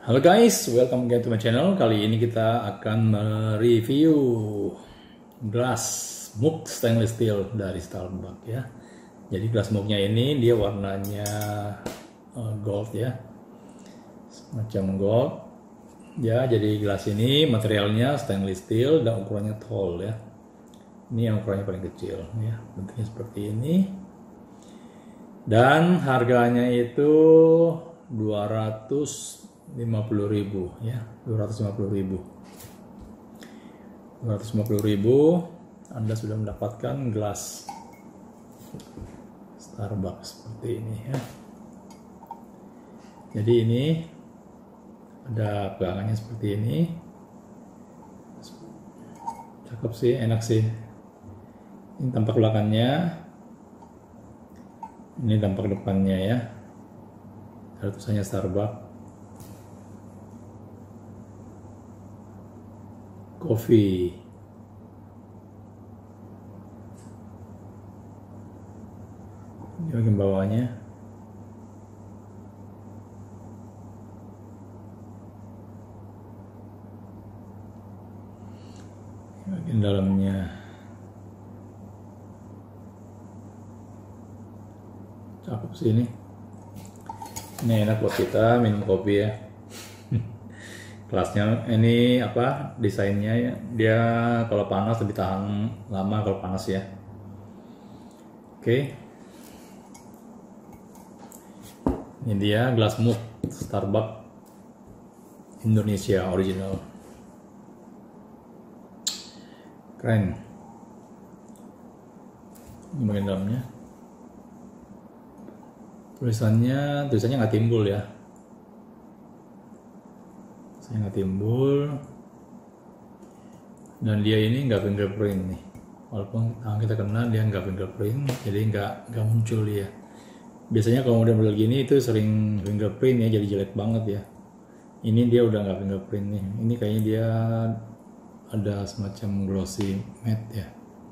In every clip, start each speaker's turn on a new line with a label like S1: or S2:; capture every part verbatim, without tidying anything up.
S1: Halo guys, welcome again to my channel. Kali ini kita akan mereview gelas mug stainless steel dari Starbucks ya. Jadi gelas mugnya ini dia warnanya uh, gold ya, semacam gold ya. Jadi gelas ini materialnya stainless steel dan ukurannya tall ya. Ini yang ukurannya paling kecil ya, bentuknya seperti ini. Dan harganya itu dua ratus lima puluh ribu ya, dua ratus lima puluh ribu. dua ratus lima puluh ribu Anda sudah mendapatkan gelas Starbucks seperti ini ya. Jadi ini ada pegangannya seperti ini. Cakep sih, enak sih. Ini tampak belakangnya. Ini tampak depannya ya. Ada tulisannya Starbucks Coffee. Ini bagian bawahnya. Ini bagian dalamnya. Cakep sih ini. Ini enak buat kita minum kopi ya. Kelasnya ini apa, desainnya ya, dia kalau panas lebih tahan lama kalau panas ya. Oke, ini dia gelas mug Starbucks Indonesia original, keren. Ini bagian dalamnya, tulisannya tulisannya nggak timbul ya. Saya nggak timbul, dan dia ini nggak fingerprint nih, walaupun tangan kita kena dia nggak fingerprint, jadi nggak nggak muncul dia. Biasanya kalau model-model gini itu sering fingerprint ya, jadi jelek banget ya. Ini dia udah nggak fingerprint nih, ini kayaknya dia ada semacam glossy matte ya.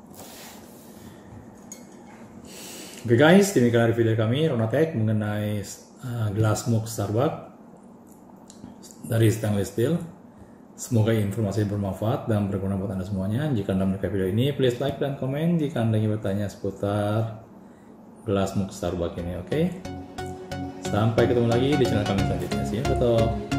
S1: Oke okay guys, demikian review dari kami Ronatech mengenai uh, gelas mug Starbucks dari stainless steel. Semoga informasi bermanfaat dan berguna buat Anda semuanya. Jika Anda menyukai video ini, please like dan komen jika Anda ingin bertanya seputar gelas mug Starbucks ini. Oke, okay? Sampai ketemu lagi di channel kami selanjutnya. See you, foto.